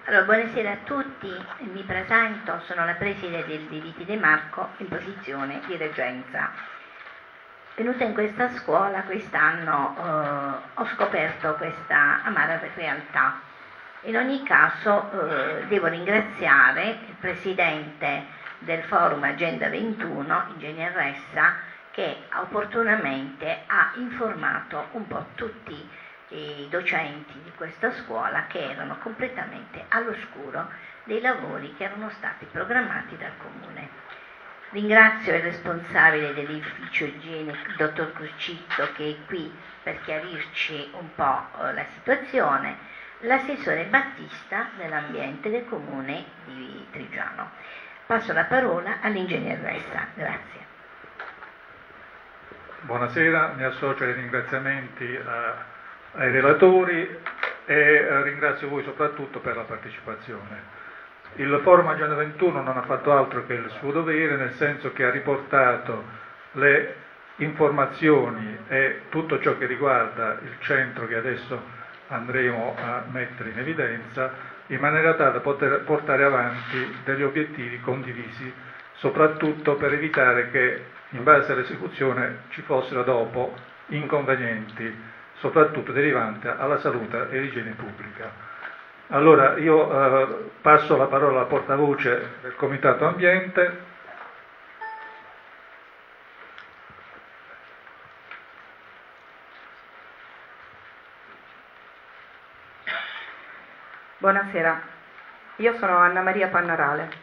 Allora, buonasera a tutti, mi presento, sono la preside del Viti De Marco in posizione di reggenza. Venuta in questa scuola quest'anno ho scoperto questa amara realtà. In ogni caso devo ringraziare il presidente del forum Agenda 21, Ingegner Ressa, che opportunamente ha informato un po' tutti i docenti di questa scuola che erano completamente all'oscuro dei lavori che erano stati programmati dal Comune. Ringrazio il responsabile dell'ufficio igiene, il dottor Crucitto, che è qui per chiarirci un po' la situazione, l'assessore Battista dell'ambiente del Comune di Trigiano. Passo la parola all'ingegner Ressa. Grazie. Buonasera, mi associo ai ringraziamenti ai relatori e ringrazio voi soprattutto per la partecipazione. Il Forum Agenda 21 non ha fatto altro che il suo dovere, nel senso che ha riportato le informazioni e tutto ciò che riguarda il centro che adesso andremo a mettere in evidenza, in maniera tale da poter portare avanti degli obiettivi condivisi, soprattutto per evitare che in base all'esecuzione ci fossero dopo inconvenienti, soprattutto derivanti alla salute e all'igiene pubblica. Allora io passo la parola alla portavoce del Comitato Ambiente. Buonasera, io sono Anna Maria Pannarale.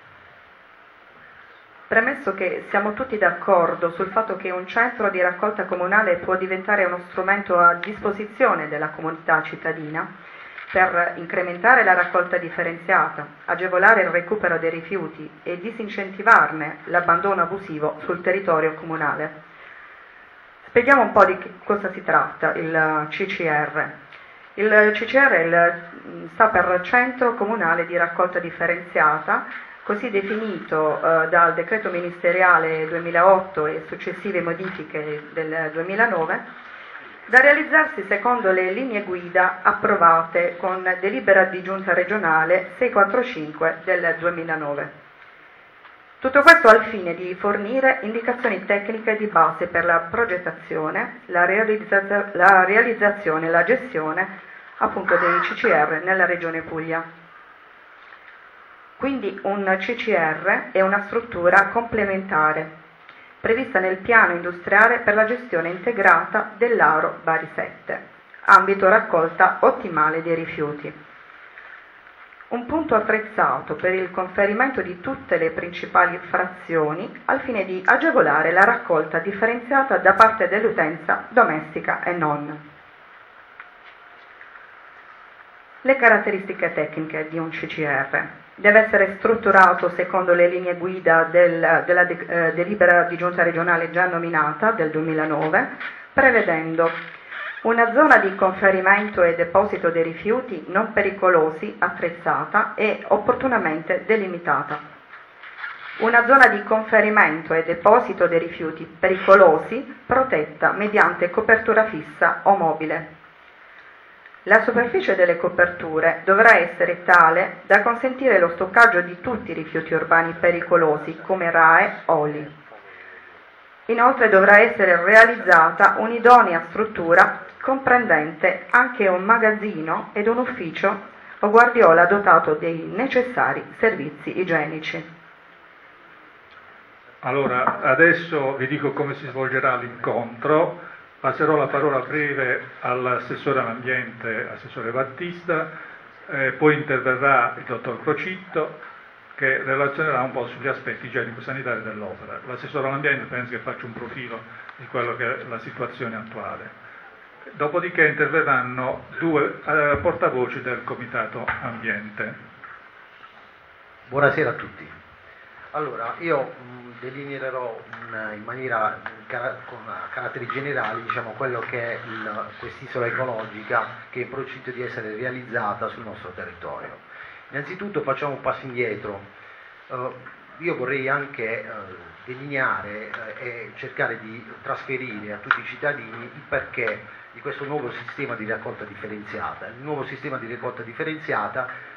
Premesso che siamo tutti d'accordo sul fatto che un centro di raccolta comunale può diventare uno strumento a disposizione della comunità cittadina per incrementare la raccolta differenziata, agevolare il recupero dei rifiuti e disincentivarne l'abbandono abusivo sul territorio comunale. Spieghiamo un po' di cosa si tratta il CCR. Il CCR sta per Centro Comunale di Raccolta Differenziata, così definito dal decreto ministeriale 2008 e successive modifiche del 2009, da realizzarsi secondo le linee guida approvate con delibera di giunta regionale 645 del 2009. Tutto questo al fine di fornire indicazioni tecniche di base per la progettazione, la realizzazione e la gestione appunto dei CCR nella Regione Puglia. Quindi un CCR è una struttura complementare, prevista nel piano industriale per la gestione integrata dell'Aro Bari 7, ambito raccolta ottimale dei rifiuti. Un punto attrezzato per il conferimento di tutte le principali frazioni al fine di agevolare la raccolta differenziata da parte dell'utenza domestica e non. Le caratteristiche tecniche di un CCR. Deve essere strutturato secondo le linee guida della delibera di giunta regionale già nominata del 2009, prevedendo una zona di conferimento e deposito dei rifiuti non pericolosi attrezzata e opportunamente delimitata. Una zona di conferimento e deposito dei rifiuti pericolosi protetta mediante copertura fissa o mobile. La superficie delle coperture dovrà essere tale da consentire lo stoccaggio di tutti i rifiuti urbani pericolosi come RAEE, oli. Inoltre dovrà essere realizzata un'idonea struttura comprendente anche un magazzino ed un ufficio o guardiola dotato dei necessari servizi igienici. Allora, adesso vi dico come si svolgerà l'incontro. Passerò la parola breve all'assessore all'ambiente, assessore Battista, poi interverrà il dottor Crocitto che relazionerà un po' sugli aspetti igienico-sanitari dell'opera. L'assessore all'ambiente penso che faccia un profilo di quello che è la situazione attuale. Dopodiché interverranno due portavoci del Comitato Ambiente. Buonasera a tutti. Allora, io delineerò in maniera con caratteri generali, diciamo, quello che è quest'isola ecologica che è in procinto di essere realizzata sul nostro territorio. Innanzitutto facciamo un passo indietro. Io vorrei anche delineare e cercare di trasferire a tutti i cittadini il perché di questo nuovo sistema di raccolta differenziata. Il nuovo sistema di raccolta differenziata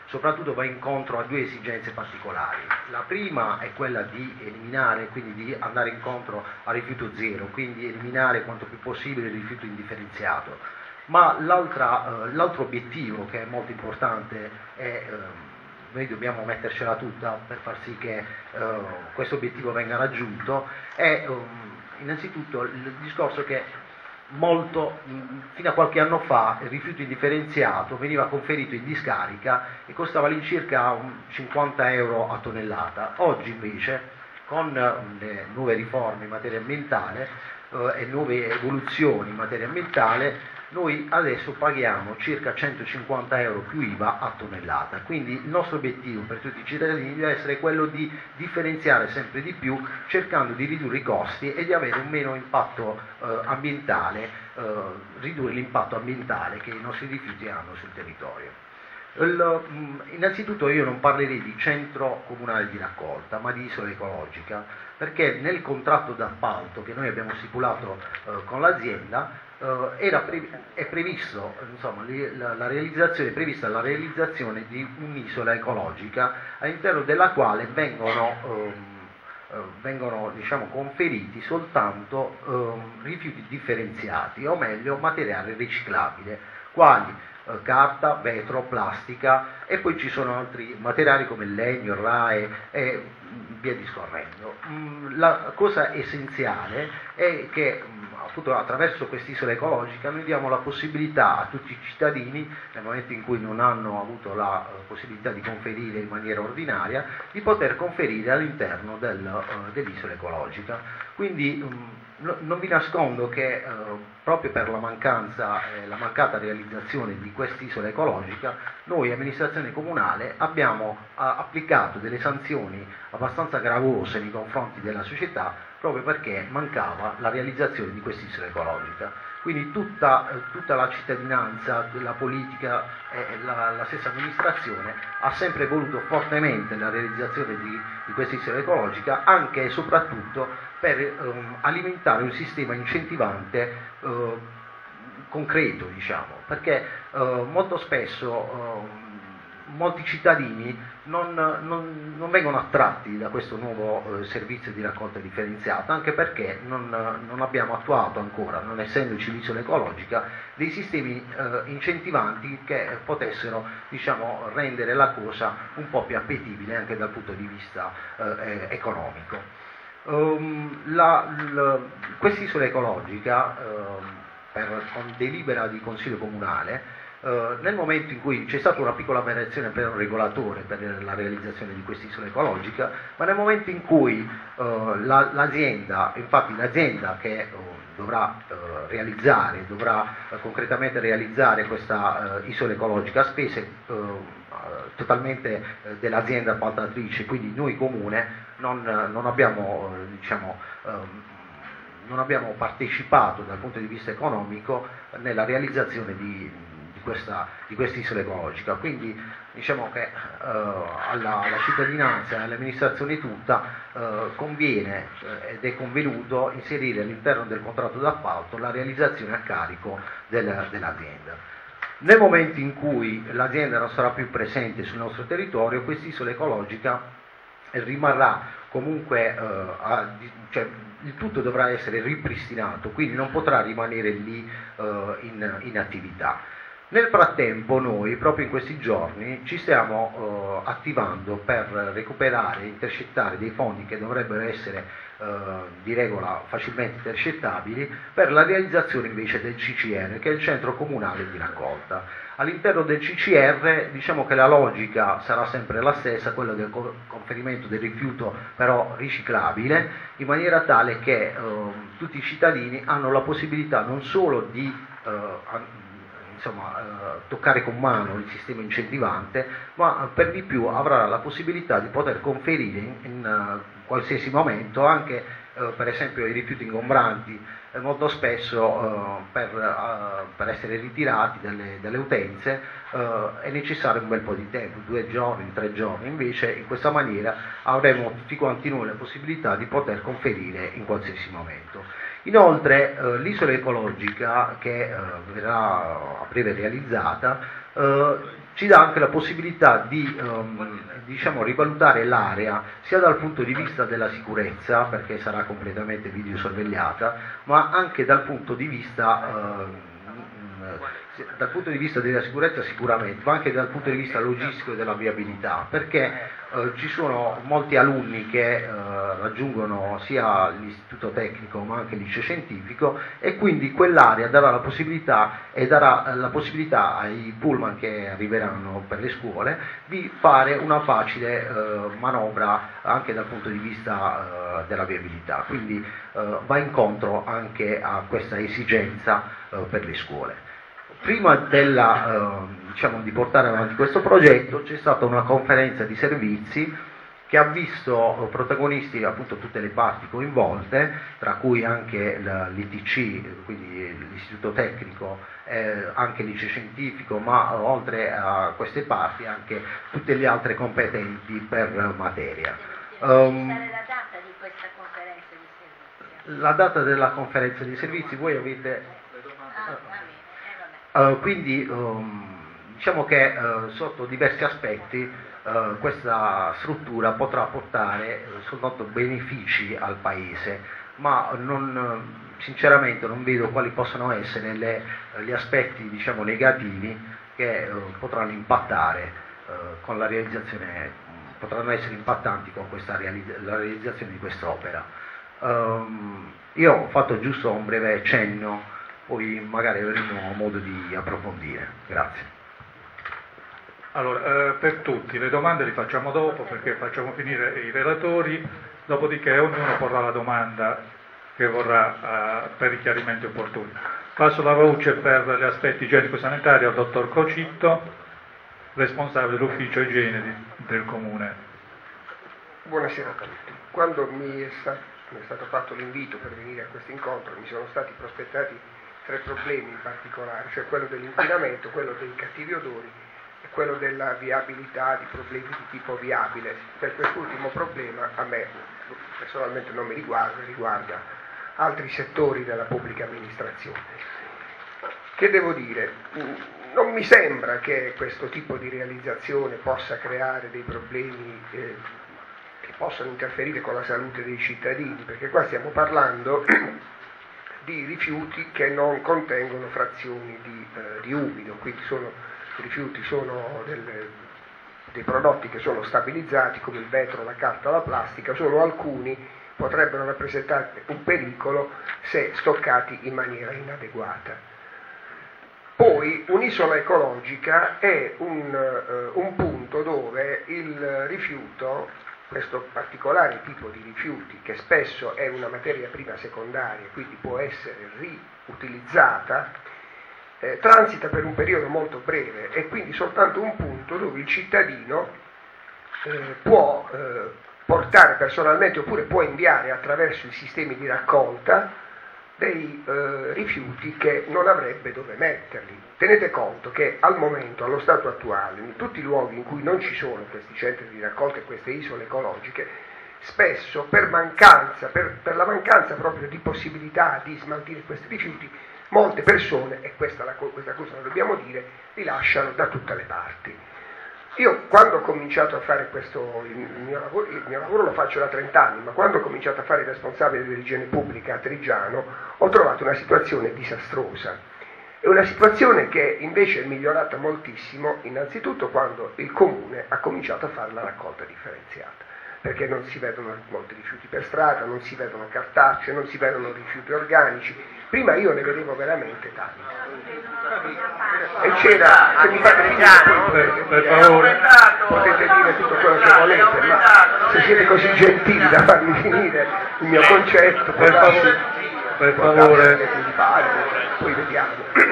soprattutto va incontro a due esigenze particolari. La prima è quella di eliminare, quindi di andare incontro al rifiuto zero, quindi eliminare quanto più possibile il rifiuto indifferenziato. Ma l'altro obiettivo che è molto importante è, noi dobbiamo mettercela tutta per far sì che questo obiettivo venga raggiunto, è innanzitutto il discorso che fino a qualche anno fa il rifiuto indifferenziato veniva conferito in discarica e costava all'incirca 50 euro a tonnellata. Oggi invece, con le nuove riforme in materia ambientale e nuove evoluzioni in materia ambientale, noi adesso paghiamo circa 150 euro più IVA a tonnellata. Quindi il nostro obiettivo per tutti i cittadini deve essere quello di differenziare sempre di più, cercando di ridurre i costi e di avere un meno impatto ambientale, ridurre l'impatto ambientale che i nostri rifiuti hanno sul territorio. Innanzitutto io non parlerei di centro comunale di raccolta, ma di isola ecologica, perché nel contratto d'appalto che noi abbiamo stipulato con l'azienda è previsto, insomma, è prevista la realizzazione di un'isola ecologica all'interno della quale vengono diciamo, conferiti soltanto rifiuti differenziati, o meglio materiale riciclabile, quali carta, vetro, plastica, e poi ci sono altri materiali come il legno, il RAE e via discorrendo. La cosa essenziale è che appunto attraverso quest'isola ecologica noi diamo la possibilità a tutti i cittadini, nel momento in cui non hanno avuto la possibilità di conferire in maniera ordinaria, di poter conferire all'interno dell'isola ecologica. Quindi non vi nascondo che proprio per la mancata realizzazione di quest'isola ecologica, noi amministrazione comunale abbiamo applicato delle sanzioni abbastanza gravose nei confronti della società proprio perché mancava la realizzazione di quest'isola ecologica. Quindi tutta la cittadinanza, la politica e la stessa amministrazione ha sempre voluto fortemente la realizzazione di quest'isola ecologica, anche e soprattutto per alimentare un sistema incentivante concreto, diciamo, perché molto spesso molti cittadini non vengono attratti da questo nuovo servizio di raccolta differenziata, anche perché non abbiamo attuato ancora, non essendoci l'isola ecologica, dei sistemi incentivanti che potessero, diciamo, rendere la cosa un po' più appetibile anche dal punto di vista economico. Quest'isola ecologica, con delibera di Consiglio Comunale, nel momento in cui c'è stata una piccola variazione per un regolatore per la realizzazione di quest'isola ecologica, ma nel momento in cui l'azienda che dovrà concretamente realizzare questa isola ecologica a spese totalmente dell'azienda appaltatrice, quindi noi comune non abbiamo partecipato dal punto di vista economico nella realizzazione di quest'isola ecologica. Quindi diciamo che alla cittadinanza e all'amministrazione tutta conviene ed è convenuto inserire all'interno del contratto d'appalto la realizzazione a carico dell'azienda. Nel momento in cui l'azienda non sarà più presente sul nostro territorio, quest'isola ecologica rimarrà comunque, cioè, il tutto dovrà essere ripristinato, quindi non potrà rimanere lì in attività. Nel frattempo noi, proprio in questi giorni, ci stiamo attivando per recuperare e intercettare dei fondi che dovrebbero essere di regola facilmente intercettabili per la realizzazione invece del CCR, che è il centro comunale di raccolta. All'interno del CCR diciamo che la logica sarà sempre la stessa, quella del conferimento del rifiuto però riciclabile, in maniera tale che tutti i cittadini hanno la possibilità non solo di toccare con mano il sistema incentivante, ma per di più avrà la possibilità di poter conferire in qualsiasi momento anche per esempio i rifiuti ingombranti. Molto spesso per essere ritirati dalle utenze è necessario un bel po' di tempo, 2 giorni, 3 giorni, invece in questa maniera avremo tutti quanti noi la possibilità di poter conferire in qualsiasi momento. Inoltre l'isola ecologica che verrà a breve realizzata ci dà anche la possibilità di diciamo, rivalutare l'area sia dal punto di vista della sicurezza, perché sarà completamente videosorvegliata, ma anche dal punto di vista della sicurezza sicuramente, ma anche dal punto di vista logistico e della viabilità, perché ci sono molti alunni che raggiungono sia l'istituto tecnico ma anche il liceo scientifico, e quindi quell'area darà la possibilità ai pullman che arriveranno per le scuole di fare una facile manovra anche dal punto di vista della viabilità, quindi va incontro anche a questa esigenza per le scuole. Prima diciamo, di portare avanti questo progetto c'è stata una conferenza di servizi che ha visto protagonisti appunto tutte le parti coinvolte, tra cui anche l'ITC, quindi l'Istituto Tecnico, anche il Liceo Scientifico, ma oltre a queste parti anche tutte le altre competenti per materia. La data di questa conferenza di servizi? La data della conferenza di servizi voi avete... quindi diciamo che sotto diversi aspetti questa struttura potrà portare soltanto benefici al Paese, ma sinceramente non vedo quali possano essere gli aspetti diciamo, negativi che potranno impattare con la realizzazione, potranno essere impattanti con la realizzazione di quest'opera. Io ho fatto giusto un breve cenno, poi magari avremo modo di approfondire. Grazie. Allora, per tutti, le domande le facciamo dopo perché facciamo finire i relatori, dopodiché ognuno porrà la domanda che vorrà per i chiarimenti opportuni. Passo la voce per gli aspetti igienico-sanitari al dottor Cocitto, responsabile dell'ufficio igiene del Comune. Buonasera a tutti. Quando mi è stato fatto l'invito per venire a questo incontro mi sono stati prospettati 3 problemi in particolare, cioè quello dell'inquinamento, quello dei cattivi odori e quello della viabilità, di problemi di tipo viabile. Per quest'ultimo problema a me personalmente non mi riguarda altri settori della pubblica amministrazione. Che devo dire? Non mi sembra che questo tipo di realizzazione possa creare dei problemi che possano interferire con la salute dei cittadini, perché qua stiamo parlando di rifiuti che non contengono frazioni di umido, quindi i rifiuti sono dei prodotti che sono stabilizzati come il vetro, la carta, la plastica, solo alcuni potrebbero rappresentare un pericolo se stoccati in maniera inadeguata. Poi un'isola ecologica è un punto dove il rifiuto, questo particolare tipo di rifiuti, che spesso è una materia prima secondaria, quindi può essere riutilizzata, transita per un periodo molto breve, e quindi soltanto un punto dove il cittadino può portare personalmente oppure può inviare attraverso i sistemi di raccolta dei rifiuti che non avrebbe dove metterli. Tenete conto che al momento, allo stato attuale, in tutti i luoghi in cui non ci sono questi centri di raccolta e queste isole ecologiche, spesso per la mancanza proprio di possibilità di smaltire questi rifiuti, molte persone, e questa cosa lo dobbiamo dire, li lasciano da tutte le parti. Io quando ho cominciato a fare il mio lavoro lo faccio da 30 anni, ma quando ho cominciato a fare il responsabile dell'igiene pubblica a Trigiano ho trovato una situazione disastrosa. È una situazione che invece è migliorata moltissimo, innanzitutto quando il Comune ha cominciato a fare la raccolta differenziata, perché non si vedono molti rifiuti per strada, non si vedono cartacee, non si vedono rifiuti organici. Prima io ne vedevo veramente tanti. E c'era, se mi fate finire, per favore, potete dire tutto quello che volete, ma se siete così gentili da farmi finire il mio concetto, per favore. Poi vediamo.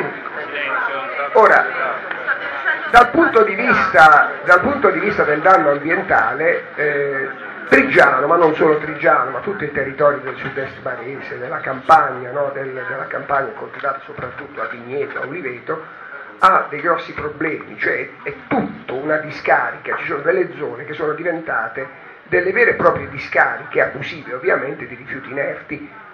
Ora, dal punto di vista del danno ambientale, Trigiano, ma non solo Trigiano, ma tutto il territorio del sud-est barese, della campagna, no? della campagna coltivata soprattutto a vigneto, a uliveto, ha dei grossi problemi, cioè è tutto una discarica, ci sono delle zone che sono diventate delle vere e proprie discariche abusive, ovviamente, di rifiuti inerti,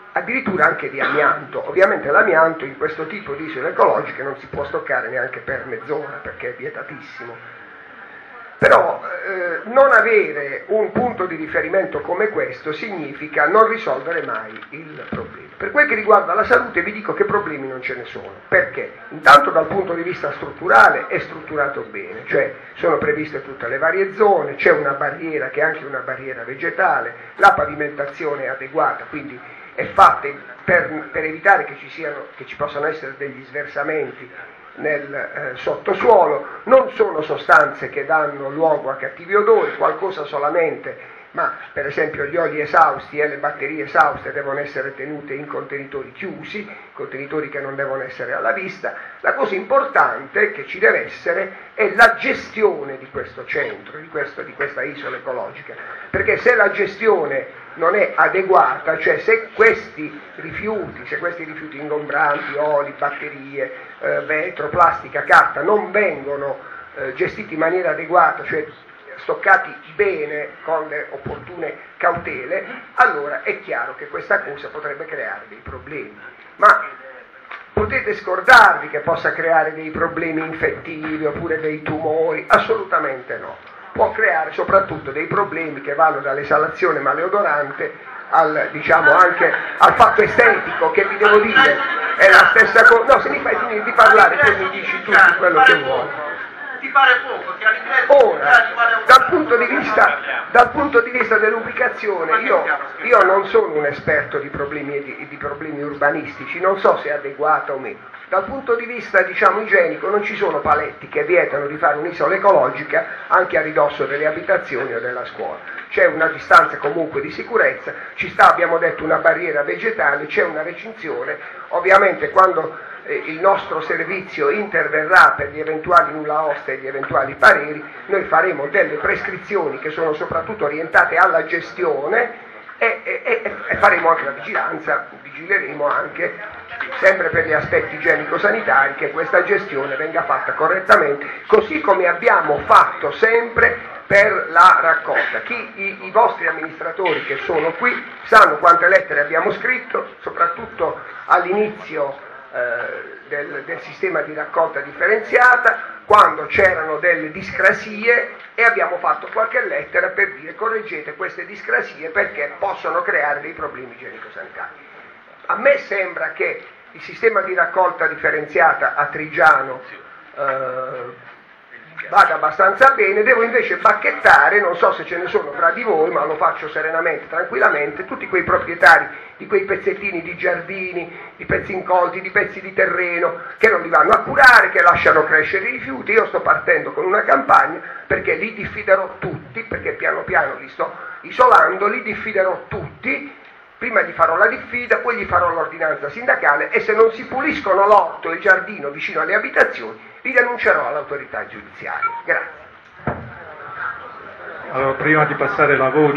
addirittura anche di amianto. Ovviamente l'amianto in questo tipo di isole ecologiche non si può stoccare neanche per mezz'ora perché è vietatissimo. Però non avere un punto di riferimento come questo significa non risolvere mai il problema. Per quel che riguarda la salute vi dico che problemi non ce ne sono. Perché? Intanto dal punto di vista strutturale è strutturato bene, cioè sono previste tutte le varie zone, c'è una barriera che è anche una barriera vegetale, la pavimentazione è adeguata, quindi è fatta per evitare che ci possano essere degli sversamenti nel sottosuolo, non sono sostanze che danno luogo a cattivi odori, qualcosa solamente, ma per esempio gli oli esausti e le batterie esauste devono essere tenute in contenitori chiusi, contenitori che non devono essere alla vista. La cosa importante che ci deve essere è la gestione di questo centro, di questa isola ecologica, perché se la gestione non è adeguata, cioè se questi rifiuti ingombranti, oli, batterie, vetro, plastica, carta non vengono gestiti in maniera adeguata, cioè stoccati bene con le opportune cautele, allora è chiaro che questa cosa potrebbe creare dei problemi. Ma potete scordarvi che possa creare dei problemi infettivi oppure dei tumori? Assolutamente no. Può creare soprattutto dei problemi che vanno dall'esalazione maleodorante anche al fatto estetico, che vi devo dire è la stessa cosa. No, se mi fai finire di parlare poi mi dici tutto quello che vuoi. Ti pare poco che all'ingresso ora, dal punto di vista dell'ubicazione, io non sono un esperto di problemi urbanistici, non so se è adeguata o meno. Dal punto di vista igienico non ci sono paletti che vietano di fare un'isola ecologica anche a ridosso delle abitazioni o della scuola. C'è una distanza comunque di sicurezza, abbiamo detto una barriera vegetale, c'è una recinzione. Ovviamente quando il nostro servizio interverrà per gli eventuali nulla osta e gli eventuali pareri, noi faremo delle prescrizioni che sono soprattutto orientate alla gestione e faremo anche la vigilanza, vigileremo anche sempre per gli aspetti igienico-sanitari che questa gestione venga fatta correttamente, così come abbiamo fatto sempre per la raccolta. I vostri amministratori che sono qui sanno quante lettere abbiamo scritto, soprattutto all'inizio del sistema di raccolta differenziata, quando c'erano delle discrasie, e abbiamo fatto qualche lettera per dire correggete queste discrasie perché possono creare dei problemi igienico-sanitari. A me sembra che il sistema di raccolta differenziata a Trigiano vada abbastanza bene, devo invece bacchettare, non so se ce ne sono fra di voi, ma lo faccio serenamente, tranquillamente, tutti quei proprietari di quei pezzettini di giardini, di pezzi incolti, di pezzi di terreno, che non li vanno a curare, che lasciano crescere i rifiuti. Io sto partendo con una campagna perché li diffiderò tutti, perché piano piano li sto isolando, li diffiderò tutti. Prima gli farò la diffida, poi gli farò l'ordinanza sindacale e se non si puliscono l'orto e il giardino vicino alle abitazioni, li denuncerò all'autorità giudiziaria. Grazie. Allora, prima di passare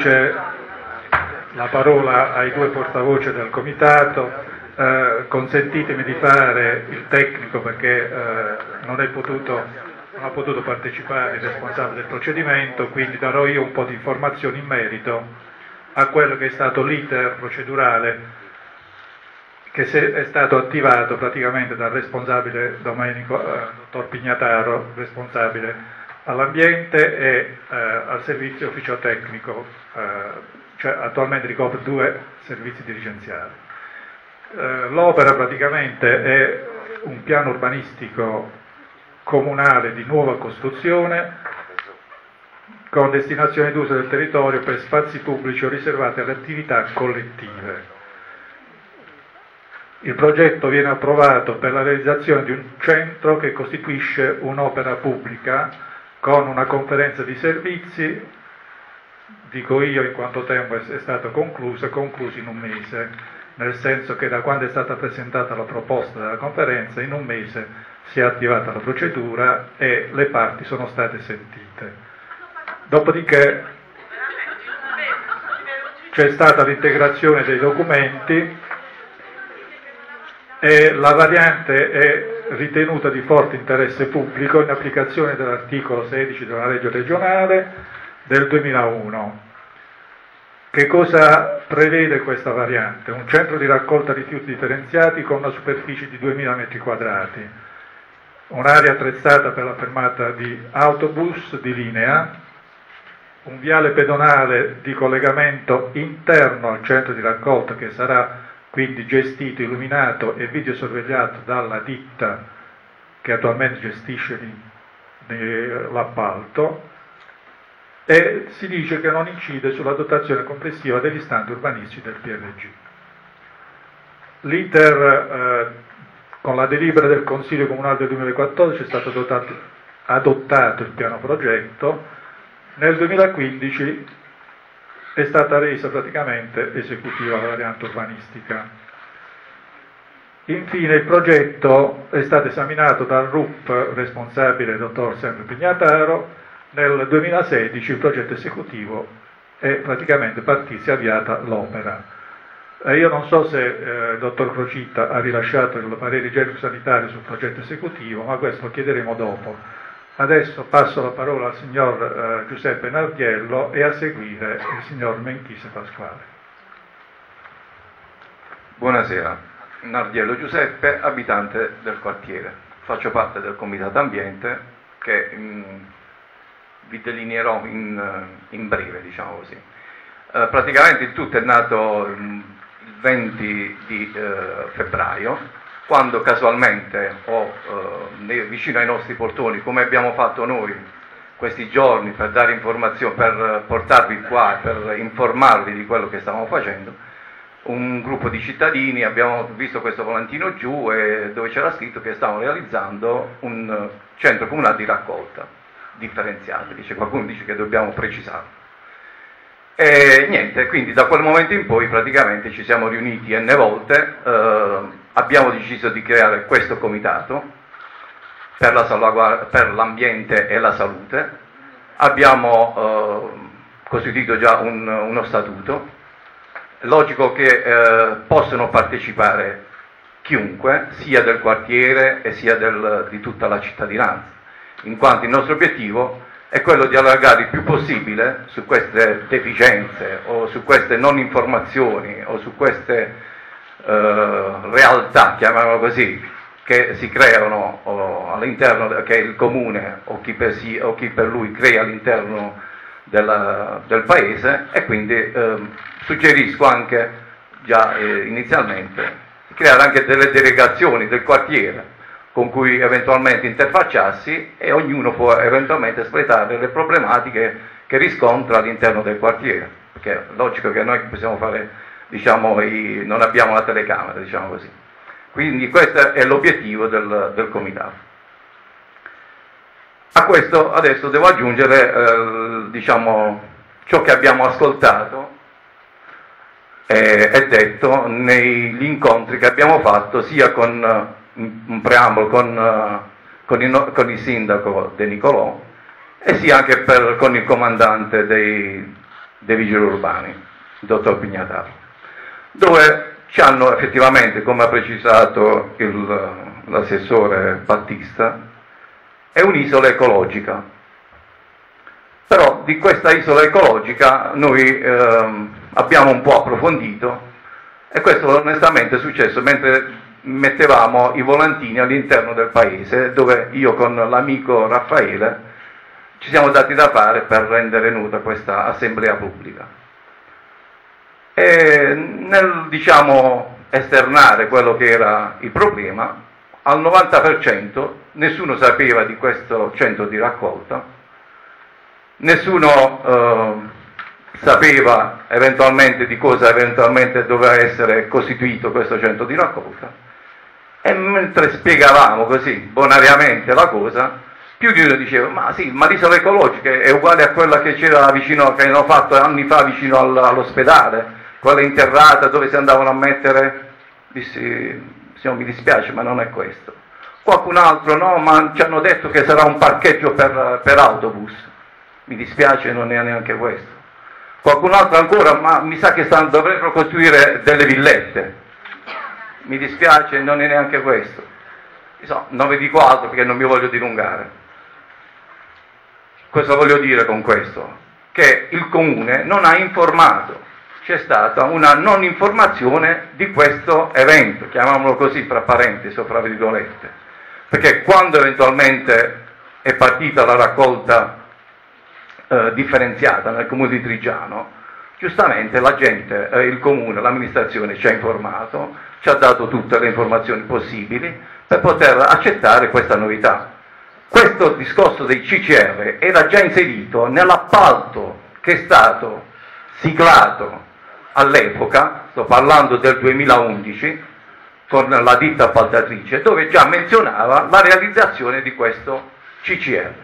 la parola ai due portavoce del comitato, consentitemi di fare il tecnico perché non ha potuto partecipare il responsabile del procedimento, quindi darò io un po' di informazioni in merito a quello che è stato l'iter procedurale che è stato attivato praticamente dal responsabile Domenico, dottor Pignataro, responsabile all'ambiente e al servizio ufficio tecnico, cioè attualmente ricopre 2 servizi dirigenziali. L'opera praticamente è un piano urbanistico comunale di nuova costruzione con destinazione d'uso del territorio per spazi pubblici o riservati alle attività collettive. Il progetto viene approvato per la realizzazione di un centro che costituisce un'opera pubblica con una conferenza di servizi, dico io in quanto tempo è stato concluso in un mese, nel senso che da quando è stata presentata la proposta della conferenza in un mese si è attivata la procedura e le parti sono state sentite. Dopodiché c'è stata l'integrazione dei documenti e la variante è ritenuta di forte interesse pubblico in applicazione dell'articolo 16 della legge regionale del 2001. Che cosa prevede questa variante? Un centro di raccolta rifiuti differenziati con una superficie di 2000 metri quadrati, un'area attrezzata per la fermata di autobus di linea, un viale pedonale di collegamento interno al centro di raccolta che sarà quindi gestito, illuminato e videosorvegliato dalla ditta che attualmente gestisce l'appalto, e si dice che non incide sulla dotazione complessiva degli standard urbanistici del PRG. L'iter con la delibera del Consiglio Comunale del 2014 è stato adottato il piano progetto, nel 2015 è stata resa praticamente esecutiva la variante urbanistica. Infine il progetto è stato esaminato dal RUP responsabile, il dottor Sempre Pignataro. Nel 2016 il progetto esecutivo è praticamente si è avviata l'opera. Io non so se il dottor Crocita ha rilasciato il parere igienico-sanitario sul progetto esecutivo, ma questo lo chiederemo dopo. Adesso passo la parola al signor Giuseppe Nardiello e a seguire il signor Menchise Pasquale. Buonasera, Nardiello Giuseppe, abitante del quartiere. Faccio parte del Comitato Ambiente che vi delineerò in breve, diciamo così. Praticamente il tutto è nato il 20 di febbraio, quando casualmente vicino ai nostri portoni, come abbiamo fatto noi questi giorni per dare informazioni, per portarvi qua, per informarvi di quello che stavamo facendo, un gruppo di cittadini abbiamo visto questo volantino giù dove c'era scritto che stavano realizzando un centro comunale di raccolta differenziato. Qualcuno dice che dobbiamo precisarlo. E niente, quindi da quel momento in poi praticamente ci siamo riuniti n volte, abbiamo deciso di creare questo comitato per l'ambiente e la salute, abbiamo costituito già uno statuto. Logico che possono partecipare chiunque, sia del quartiere e sia di tutta la cittadinanza, in quanto il nostro obiettivo è quello di allargare il più possibile su queste deficienze o su queste non informazioni o su queste realtà, chiamiamolo così, che si creano all'interno, che il comune o chi per lui crea all'interno del paese, e quindi suggerisco anche già inizialmente di creare anche delle delegazioni del quartiere con cui eventualmente interfacciarsi, e ognuno può eventualmente espletare le problematiche che riscontra all'interno del quartiere, perché è logico che noi possiamo fare, diciamo, non abbiamo la telecamera, diciamo così. Quindi questo è l'obiettivo del comitato. A questo adesso devo aggiungere diciamo, ciò che abbiamo ascoltato e detto negli incontri che abbiamo fatto sia con un preambolo con il sindaco De Nicolò e sia anche con il comandante dei vigili urbani, il dottor Pignataro, dove ci hanno effettivamente, come ha precisato l'assessore Battista, è un'isola ecologica. Però di questa isola ecologica noi abbiamo un po' approfondito, e questo onestamente è successo mentre mettevamo i volantini all'interno del paese, dove io con l'amico Raffaele ci siamo dati da fare per rendere nota questa assemblea pubblica. E nel, diciamo, esternare quello che era il problema, al 90% nessuno sapeva di questo centro di raccolta, nessuno sapeva eventualmente di cosa eventualmente doveva essere costituito questo centro di raccolta. E mentre spiegavamo così bonariamente la cosa, più di uno diceva: ma sì, ma l'isola ecologica è uguale a quella che c'era vicino, che hanno fatto anni fa vicino all'ospedale, quella interrata dove si andavano a mettere. Dissi: signor, mi dispiace, ma non è questo. Qualcun altro: no, ma ci hanno detto che sarà un parcheggio per autobus. Mi dispiace, non è neanche questo. Qualcun altro ancora: ma mi sa che dovrebbero costruire delle villette. Mi dispiace, non è neanche questo. Insomma, non vi dico altro perché non mi voglio dilungare. Cosa voglio dire con questo? Che il comune non ha informato c'è stata una non informazione di questo evento, chiamiamolo così fra parentesi o fra virgolette, perché quando eventualmente è partita la raccolta differenziata nel comune di Trigiano, giustamente la gente, il comune, l'amministrazione ci ha informato, ci ha dato tutte le informazioni possibili per poter accettare questa novità. Questo discorso dei CCR era già inserito nell'appalto che è stato siglato all'epoca, sto parlando del 2011, con la ditta appaltatrice, dove già menzionava la realizzazione di questo CCR.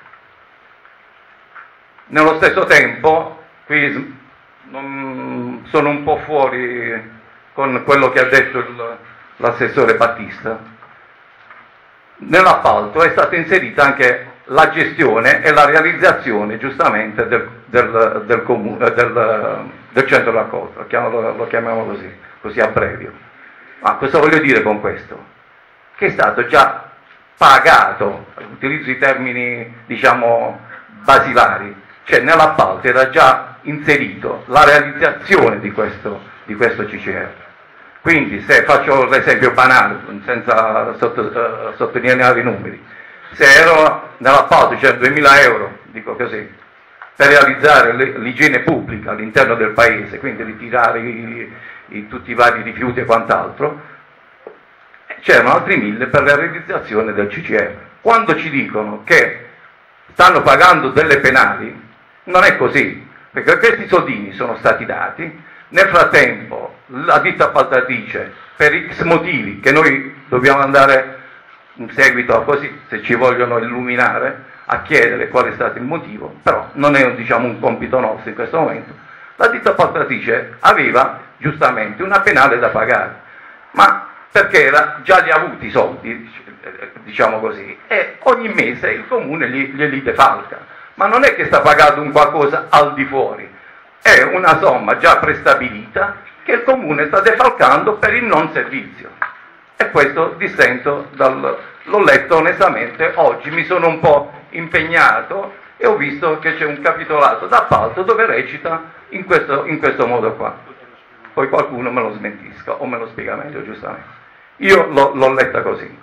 Nello stesso tempo, qui sono un po' fuori con quello che ha detto l'assessore Battista, nell'appalto è stata inserita anche la gestione e la realizzazione giustamente del centro raccolta, lo chiamiamo così a brevio. Ma cosa voglio dire con questo? Che è stato già pagato, utilizzo i termini diciamo basilari, cioè nell'appalto era già inserito la realizzazione di questo CCR. Quindi se faccio l'esempio banale, senza sottolineare i numeri, se ero nell'appalto c'erano 2.000 euro, dico così, per realizzare l'igiene pubblica all'interno del paese, quindi ritirare tutti i vari rifiuti e quant'altro, c'erano altri 1.000 per la realizzazione del CCR. Quando ci dicono che stanno pagando delle penali, non è così, perché questi soldini sono stati dati, nel frattempo la ditta appaltatrice, per X motivi che noi dobbiamo andare in seguito a così, se ci vogliono illuminare, a chiedere qual è stato il motivo, però non è diciamo un compito nostro in questo momento, la ditta appaltatrice aveva giustamente una penale da pagare, ma perché già li ha avuti i soldi, diciamo così, e ogni mese il comune glieli defalca, ma non è che sta pagando un qualcosa al di fuori, è una somma già prestabilita che il comune sta defalcando per il non servizio. E questo dissento l'ho letto onestamente oggi, mi sono un po' impegnato e ho visto che c'è un capitolato d'appalto dove recita in questo modo qua. Poi qualcuno me lo smentisca o me lo spiega meglio, giustamente. Io l'ho letta così.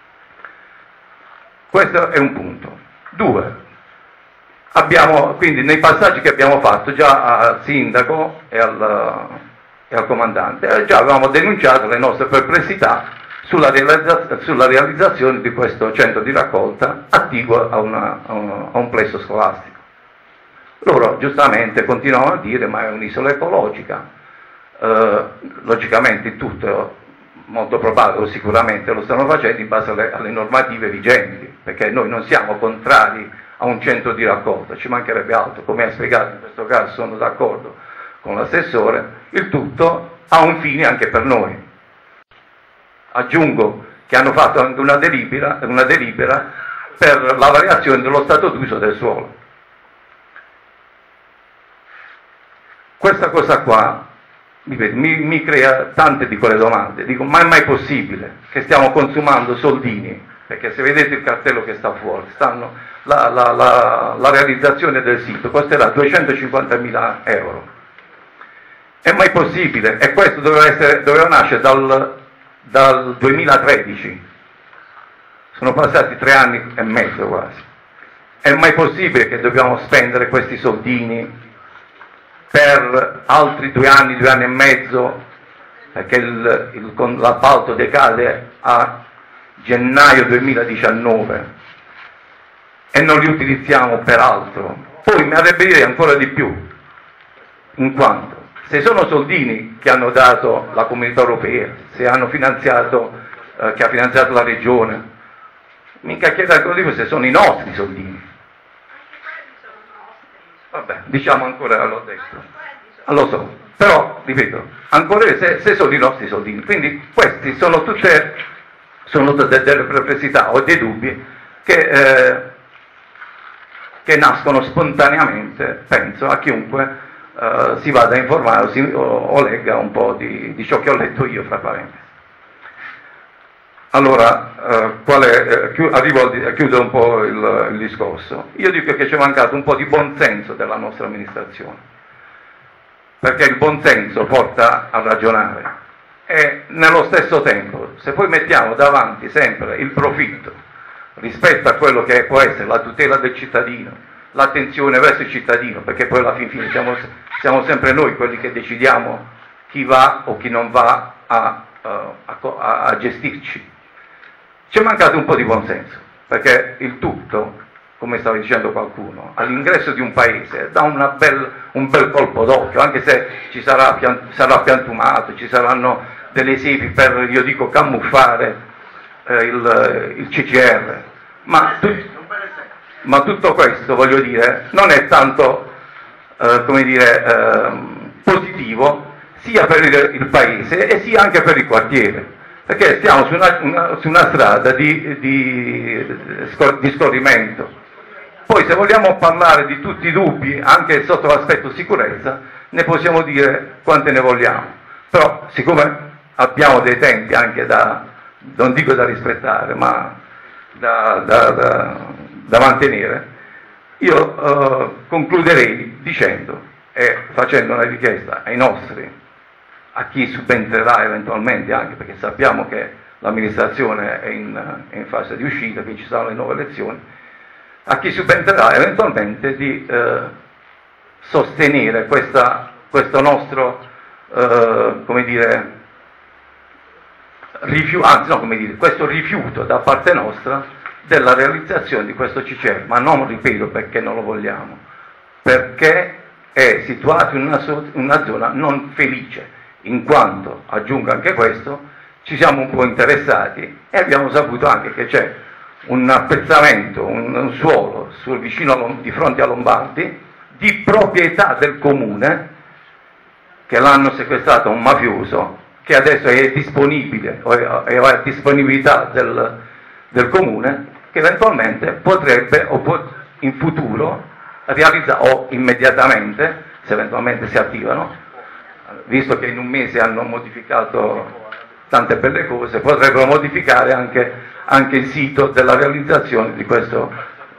Questo è un punto. 2. Quindi nei passaggi che abbiamo fatto già al sindaco e al comandante, già avevamo denunciato le nostre perplessità sulla realizzazione di questo centro di raccolta attiguo a un plesso scolastico. Loro giustamente continuavano a dire ma è un'isola ecologica, logicamente tutto molto probabile o sicuramente lo stanno facendo in base alle normative vigenti, perché noi non siamo contrari a un centro di raccolta, ci mancherebbe altro, come ha spiegato in questo caso sono d'accordo con l'assessore, il tutto ha un fine anche per noi. Aggiungo che hanno fatto anche una delibera per la variazione dello stato d'uso del suolo. Questa cosa qua mi crea tante di quelle domande, dico ma è mai possibile che stiamo consumando soldini? Perché se vedete il cartello che sta fuori, la realizzazione del sito costerà 250.000 euro. È mai possibile? E questo doveva nascere dal 2013. Sono passati 3 anni e mezzo quasi. È mai possibile che dobbiamo spendere questi soldini per altri 2 anni, 2 anni e mezzo, perché l'appalto decade a gennaio 2019 e non li utilizziamo per altro? Poi mi arrabbierei ancora di più, in quanto se sono soldini che hanno dato la Comunità Europea, se hanno finanziato, che ha finanziato la Regione, mica chiedo ancora di più se sono i nostri soldini. Vabbè, diciamo ancora l'ho detto, lo so, però ripeto, ancora se sono i nostri soldini, quindi questi sono tutte delle perplessità o dei dubbi che nascono spontaneamente, penso, a chiunque si vada a informare o legga un po' di ciò che ho letto io, fra parentesi. Allora, arrivo a chiudere un po' il discorso. Io dico che ci è mancato un po' di buonsenso della nostra amministrazione. perché il buonsenso porta a ragionare. E nello stesso tempo, se poi mettiamo davanti sempre il profitto rispetto a quello che può essere la tutela del cittadino, l'attenzione verso il cittadino, perché poi alla fine siamo sempre noi quelli che decidiamo chi va o chi non va a gestirci. Ci è mancato un po' di buonsenso, perché il tutto, come stava dicendo qualcuno, all'ingresso di un paese dà un bel colpo d'occhio, anche se sarà piantumato, ci saranno delle siepi per, io dico, camuffare il CCR, ma tutto questo, voglio dire, non è tanto positivo sia per il paese e sia anche per il quartiere, perché stiamo su una strada di scorrimento. Poi se vogliamo parlare di tutti i dubbi, anche sotto l'aspetto sicurezza, ne possiamo dire quante ne vogliamo, però siccome abbiamo dei tempi anche non dico da rispettare, ma da mantenere, io concluderei dicendo e facendo una richiesta a chi subentrerà eventualmente, anche perché sappiamo che l'amministrazione è in fase di uscita, che ci saranno le nuove elezioni, a chi subentrerà eventualmente di sostenere questo nostro, questo rifiuto da parte nostra della realizzazione di questo CCR, ma non ripeto perché non lo vogliamo, perché è situato in una zona non felice, in quanto, aggiungo anche questo, ci siamo un po' interessati e abbiamo saputo anche che c'è un appezzamento, un suolo di fronte a Lombardi, di proprietà del comune, che l'hanno sequestrato un mafioso, che adesso è disponibile, è a disponibilità del comune, che eventualmente potrebbe in futuro realizzare, o immediatamente, se eventualmente si attivano, visto che in un mese hanno modificato tante belle cose, potrebbero modificare anche il sito della realizzazione di questo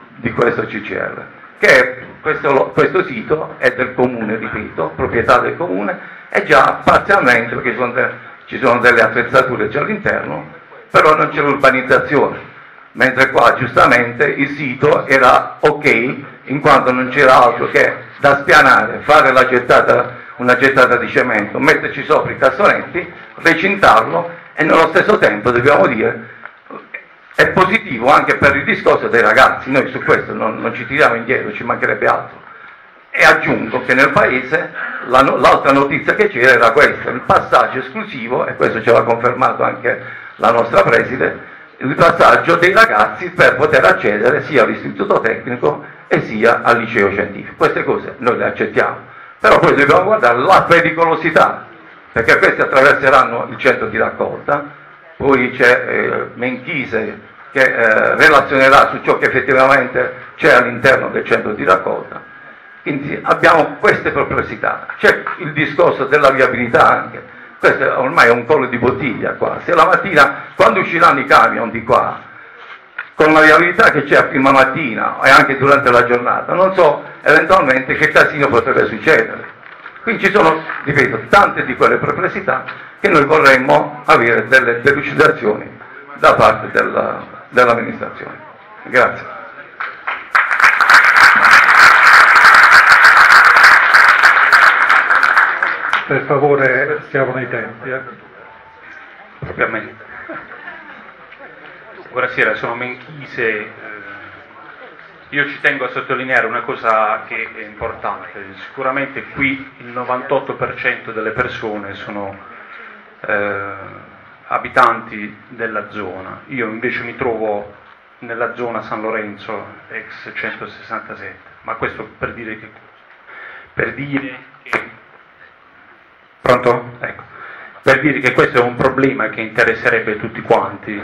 CCR, che questo sito è del comune, ripeto, proprietà del comune, è già parzialmente, perché ci sono delle attrezzature già all'interno, però non c'è l'urbanizzazione, mentre qua giustamente il sito era ok, in quanto non c'era altro che da spianare, fare una gettata di cemento, metterci sopra i cassonetti, recintarlo, e nello stesso tempo dobbiamo dire è positivo anche per il discorso dei ragazzi. Noi su questo non ci tiriamo indietro, ci mancherebbe altro. E aggiungo che nel paese l'altra notizia che c'era era questa: il passaggio esclusivo, e questo ce l'ha confermato anche la nostra preside, il passaggio dei ragazzi per poter accedere sia all'istituto tecnico e sia al liceo scientifico. Queste cose noi le accettiamo, però poi dobbiamo guardare la pericolosità, perché questi attraverseranno il centro di raccolta, poi c'è Menchise che relazionerà su ciò che effettivamente c'è all'interno del centro di raccolta. Quindi abbiamo queste perplessità. C'è il discorso della viabilità anche, questo ormai è un collo di bottiglia qua. Se la mattina, quando usciranno i camion di qua, con la viabilità che c'è a prima mattina e anche durante la giornata, non so eventualmente che casino potrebbe succedere. Quindi ci sono, ripeto, tante di quelle perplessità che noi vorremmo avere delle delucidazioni da parte dell'amministrazione. Grazie. Per favore, siamo nei tempi. Propriamente. Buonasera, sono Menchise. Io ci tengo a sottolineare una cosa che è importante. Sicuramente qui il 98% delle persone sono abitanti della zona. Io invece mi trovo nella zona San Lorenzo, ex 167. Ma questo per dire che Pronto? Ecco. Per dire che questo è un problema che interesserebbe tutti quanti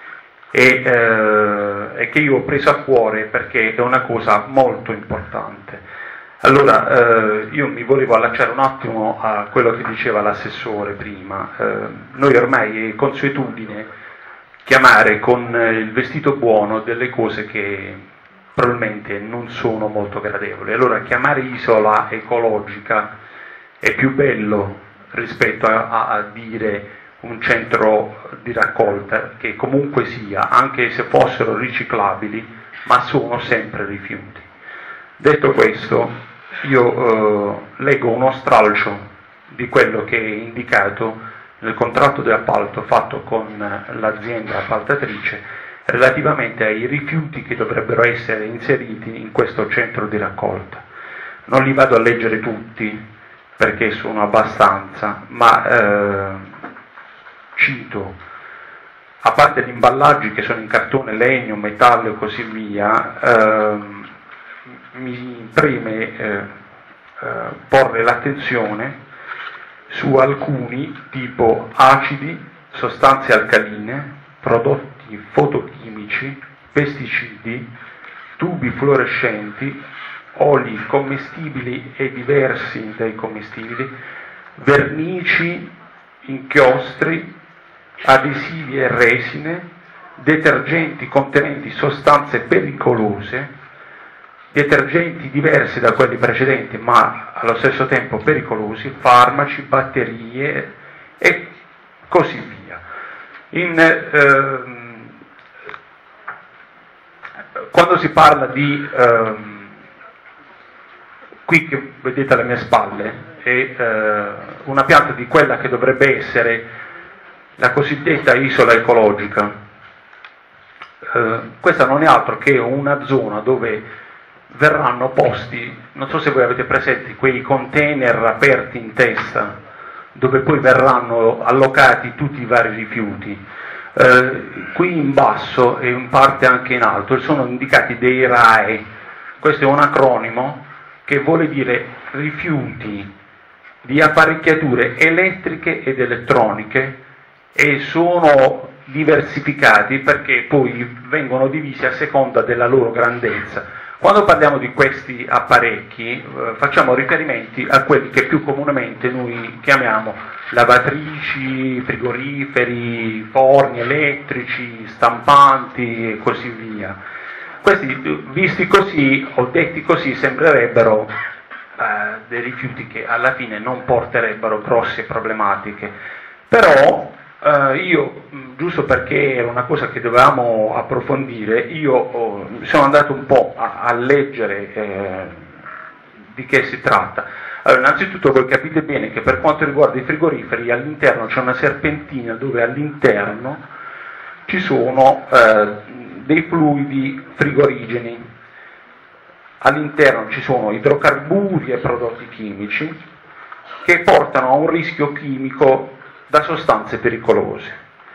e che io ho preso a cuore perché è una cosa molto importante. Allora, io mi volevo allacciare un attimo a quello che diceva l'assessore prima. Noi ormai è consuetudine chiamare con il vestito buono delle cose che probabilmente non sono molto gradevoli. Allora, chiamare isola ecologica è più bello rispetto a dire un centro di raccolta, che comunque sia, anche se fossero riciclabili, ma sono sempre rifiuti. Detto questo, io leggo uno stralcio di quello che è indicato nel contratto di appalto fatto con l'azienda appaltatrice relativamente ai rifiuti che dovrebbero essere inseriti in questo centro di raccolta. Non li vado a leggere tutti perché sono abbastanza, ma cito, a parte gli imballaggi che sono in cartone, legno, metallo e così via, mi preme porre l'attenzione su alcuni, tipo acidi, sostanze alcaline, prodotti fotochimici, pesticidi, tubi fluorescenti, oli commestibili e diversi dai commestibili, vernici, inchiostri, adesivi e resine, detergenti contenenti sostanze pericolose, detergenti diversi da quelli precedenti ma allo stesso tempo pericolosi, farmaci, batterie e così via. Quando si parla di qui che vedete alle mie spalle è una pianta di quella che dovrebbe essere la cosiddetta isola ecologica. Questa non è altro che una zona dove verranno posti, non so se voi avete presenti, quei container aperti in testa, dove poi verranno allocati tutti i vari rifiuti. Qui in basso e in parte anche in alto sono indicati dei RAE. Questo è un acronimo che vuole dire rifiuti di apparecchiature elettriche ed elettroniche, e sono diversificati perché poi vengono divisi a seconda della loro grandezza. Quando parliamo di questi apparecchi facciamo riferimenti a quelli che più comunemente noi chiamiamo lavatrici, frigoriferi, forni elettrici, stampanti e così via. Questi, visti così o detti così, sembrerebbero dei rifiuti che alla fine non porterebbero grosse problematiche, però io, giusto perché era una cosa che dovevamo approfondire, io sono andato un po' a leggere di che si tratta. Allora, innanzitutto voi capite bene che per quanto riguarda i frigoriferi all'interno c'è una serpentina dove all'interno ci sono dei fluidi frigorigeni, all'interno ci sono idrocarburi e prodotti chimici che portano a un rischio chimico da sostanze pericolose.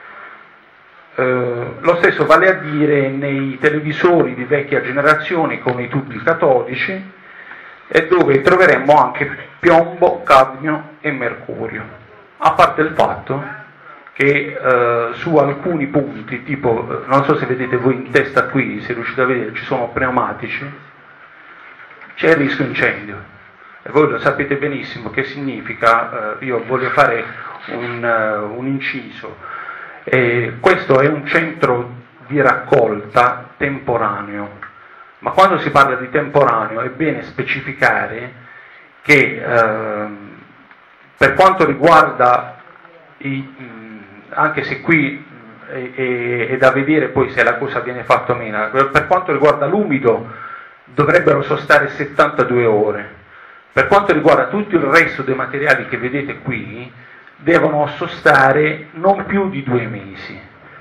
Lo stesso vale a dire nei televisori di vecchia generazione con i tubi catodici, e dove troveremmo anche piombo, cadmio e mercurio, a parte il fatto che su alcuni punti, tipo, non so se vedete voi in testa qui, se riuscite a vedere, ci sono pneumatici, c'è il rischio incendio. E voi lo sapete benissimo che significa, io voglio fare un inciso, questo è un centro di raccolta temporaneo, ma quando si parla di temporaneo è bene specificare che per quanto riguarda anche se qui è da vedere poi se la cosa viene fatta o meno, per quanto riguarda l'umido dovrebbero sostare 72 ore. Per quanto riguarda tutto il resto dei materiali che vedete qui, devono sostare non più di 2 mesi.